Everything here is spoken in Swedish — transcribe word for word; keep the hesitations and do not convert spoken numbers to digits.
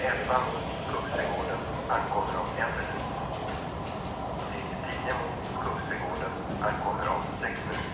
elva mot Kungsträdgården ankommer om en minut. Linje tio mot Kungsträdgården ankommer om sex minuter.